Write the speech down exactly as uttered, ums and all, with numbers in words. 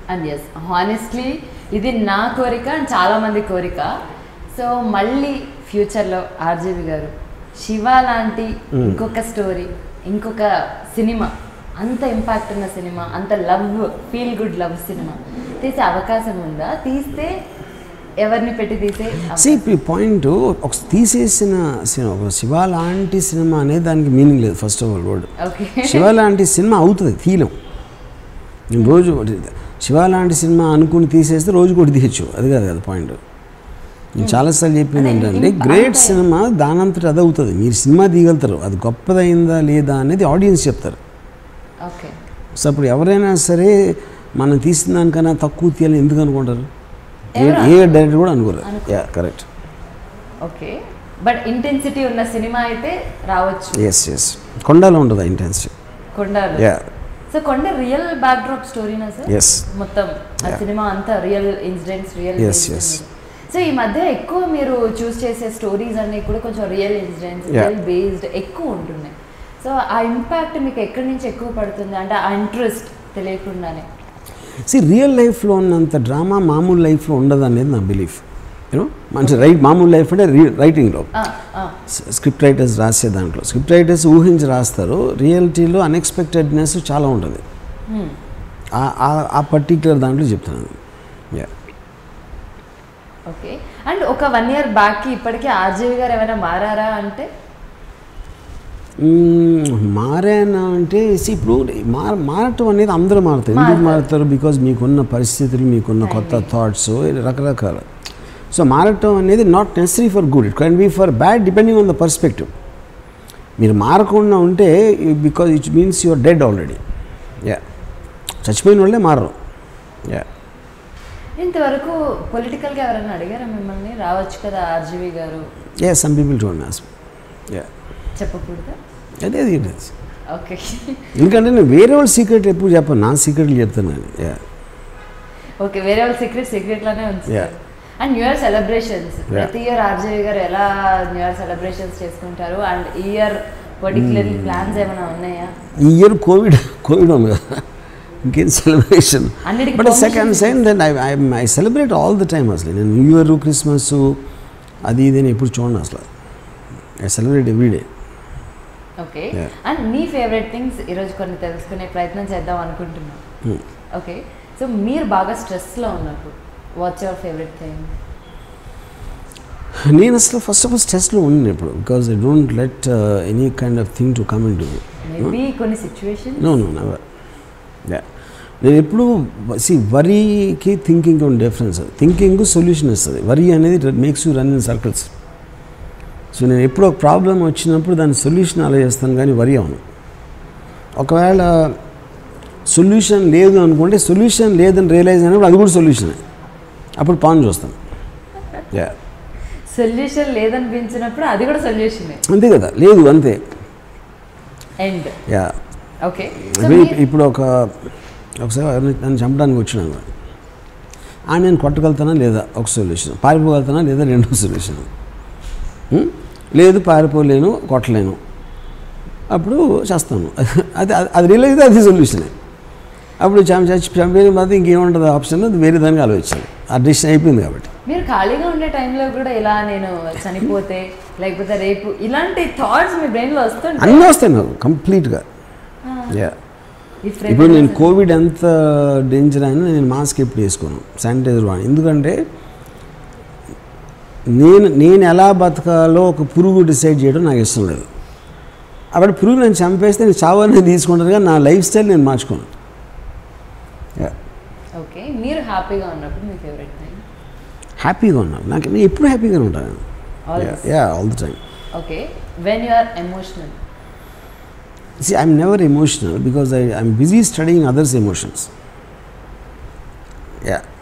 And yes honestly ఇది నా కోరిక అండ్ చాలామంది కోరిక. సో మళ్ళీ ఫ్యూచర్లో ఆర్జీవి గారు శివ లాంటి ఇంకొక స్టోరీ, ఇంకొక సినిమా, అంత ఇంపాక్ట్ ఉన్న సినిమా, అంత లవ్, ఫీల్ గుడ్ లవ్ సినిమా తీసే అవకాశం ఉందా? తీస్తే ఎవరిని పెట్టి తీసే? సి పాయింట్ ఒక తీసేసిన సినిమా, ఒక శివ లాంటి సినిమా అనేది దానికి మీనింగ్ లేదు. First of all word Shiva లాంటి సినిమా అవుతుంది, తీయలేం. నేను రోజు శివ లాంటి సినిమా అనుకుని తీసేస్తే రోజు కూడా తీయచ్చు, అది కాదు కదా పాయింట్. నేను చాలాసార్లు చెప్పింది ఏంటంటే గ్రేట్ సినిమా దానంతటి అది అవుతుంది. మీరు సినిమా తీయగలుగుతారు, అది గొప్పదైందా లేదా అనేది ఆడియన్స్ చెప్తారు. సో అప్పుడు ఎవరైనా సరే మనం తీసిన దానికన్నా తక్కువ తీయాలని ఎందుకు అనుకుంటారు? ఏ డైరెక్టర్ కూడా అనుకోరు. Yeah correct. Okay, but intensity ఉన్న సినిమా అయితే రావచ్చు. ఎస్ ఎస్ కొండలో ఉంటుంది ఇంటెన్సిటీ. కొండలో. Yeah. So Konda real backdrop స్టోరీనా సార్? ఎస్. మొత్తం ఆ సినిమా అంతా real incidents, real. Yes yes. So ఈ మధ్య ఎక్కువ మీరు చూస్ చేసే స్టోరీస్ అన్నీ కూడా కొంచెం రియల్ ఇన్సిడెంట్స్, రియల్ బేస్డ్ ఎక్కువ ఉంటున్నాయి. సో ఆ ఇంపాక్ట్ మీకు ఎక్కడి నుంచి ఎక్కువ పడుతుంది అంటే ఆ ఇంట్రెస్ట్ తెలియకుండానే? సి రియల్ లైఫ్లో ఉన్నంత డ్రామా మామూలు లైఫ్లో ఉండదు అనేది నా బిలీఫ్. యూనో మంచి రైట్ మామూలు లైఫ్ అంటే రైటింగ్లో స్క్రిప్ట్ రైటర్స్ రాసే దాంట్లో స్క్రిప్ట్ రైటర్స్ ఊహించి రాస్తారు. రియాలిటీలో అన్ఎక్స్పెక్టెడ్నెస్ చాలా ఉంటుంది. ఆ పర్టిక్యులర్ దాంట్లో చెప్తున్నాను. యా. ఓకే. అండ్ ఒక వన్ ఇయర్ బ్యాక్కి ఇప్పటికీ ఆర్జీవి గారు ఏమైనా మారారా అంటే? మారానా అంటే ఇప్పుడు మార మారటం అనేది అందరూ మారుతారు. ఎందుకు మారుతారు? బికాజ్ మీకున్న పరిస్థితులు, మీకున్న కొత్త థాట్స్, రకరకాల. సో మారటం అనేది not necessary for good, it can be for bad depending on the perspective. మీరు మారకుండా ఉంటే because it means your dead already. Yeah, చచ్చిపోయిన వాళ్ళే మారరు. యా. ఇంతవరకు పొలిటికల్గా ఎవరైనా అడిగారా మిమ్మల్ని రావచ్చు కదా ఆర్జీవి గారు? Yeah, some people don't ask. Yeah, చెప్పకూడదా? అదే అది. ఓకే. ఎందుకంటే నేను వేరే వాళ్ళ సీక్రెట్ ఎప్పుడు చెప్పను, నా సీక్రెట్లు చెప్తున్నాను. యా. ఓకే, వేరే వాళ్ళ సీక్రెట్ సీక్రెట్లానే ఉంచుతారు. అండ్ న్యూ ఇయర్ సెలబ్రేషన్స్ ప్రతి ఇయర్ ఆర్జీవి గారు ఎలా న్యూ ఇయర్ సెలబ్రేషన్స్ చేసుకుంటారు? అండ్ ఈ ఇయర్ పర్టికులర్లీ ప్లాన్స్ ఏమైనా ఉన్నాయా? ఈ ఇయర్ కోవిడ్ కోవిడ్ ఉంది కదా, ఇంకేం celebration. But second sign then I I celebrate all the time. అసలు నేను న్యూ ఇయర్, క్రిస్మస్ అది ఇది నేను ఎప్పుడు చూడండి అసలు. I celebrate every day. Okay. And మీ ఫేవరెట్ థింగ్స్ ఈరోజు కొన్ని తెలుసుకునే ప్రయత్నం చేద్దాం అనుకుంటున్నాను. ఓకే, సో మీరు బాగా స్ట్రెస్లో ఉన్నప్పుడు వాట్స్ యువర్ ఫేవరెట్ థింగ్? నేను అసలు ఫస్ట్ ఆఫ్ ఆల్ స్ట్రెస్లో ఉన్నాను ఇప్పుడు, because I don't let any kind of thing to come in to me. Maybe కొన్ని situation. No no never. Yeah, నేను ఎప్పుడు సి వరీకి థింకింగ్ ఉన్న డిఫరెన్స్. థింకింగ్ సొల్యూషన్ ఇస్తుంది, వరీ అనేది makes you run in circles. So నేను ఎప్పుడు ఒక ప్రాబ్లం వచ్చినప్పుడు దాని సొల్యూషన్ అలా చేస్తాను, కానీ వరీ అవును. ఒకవేళ సొల్యూషన్ లేదు అనుకుంటే సొల్యూషన్ లేదని రియలైజ్ అయినప్పుడు అది కూడా సొల్యూషనే, అప్పుడు పాన్ చూస్తాను. యా, సొల్యూషన్ లేదనిపించినప్పుడు అది కూడా సొల్యూషనే, అంతే కదా. లేదు అంతే. ఎండ్. యా. ఓకే. ఇప్పుడు ఒక ఒకసారి నన్ను చంపడానికి వచ్చినాను, ఆ నేను కొట్టగలుగుతానా లేదా ఒక సొల్యూషన్, పారిపోగలుగుతానా లేదా రెండో సొల్యూషన్. లేదు పారిపోలేను, కొట్టలేను, అప్పుడు చేస్తాను. అది అది రియలైజ్ అయితే అది సొల్యూషనే. అప్పుడు చచ్చి చంపేయడం మాత్రం ఇంకేముంటుంది ఆప్షన్, అది వేరే దానికి ఆలోచించాలి. ఆ డిసిషన్ అయిపోయింది కాబట్టి. మీరు ఖాళీగా ఉండే టైంలో కూడా ఇలా నేను చనిపోతే లేకపోతే రేపు ఇలాంటి థాట్స్ మీ బ్రెయిన్లో వస్తుంటాయి? అన్నీ వస్తాయి నాకు కంప్లీట్గా. యా. ఇప్పుడు నేను కోవిడ్ ఎంత డేంజర్ అయినా నేను మాస్క్ ఎప్పుడు వేసుకోను, శానిటైజర్ వాడి. ఎందుకంటే నేను నేను ఎలా బతకాలో ఒక పురుగు డిసైడ్ చేయడం నాకు ఇష్టం లేదు. అప్పుడు పురుగు నేను చంపేస్తే నేను చావని తీసుకుంటాను, కానీ నా లైఫ్ స్టైల్ నేను మార్చుకోను. ఓకే. మీరు హ్యాపీగా ఉన్నప్పుడు మీ ఫేవరెట్ థింగ్? హ్యాపీగా ఉన్నాను, నాకు నేను ఎప్పుడు హ్యాపీగా ఉంటాను. Yeah, all the time. Okay. When you are emotional? See, I'm never emotional because I, I'm busy studying others' emotions. Yeah.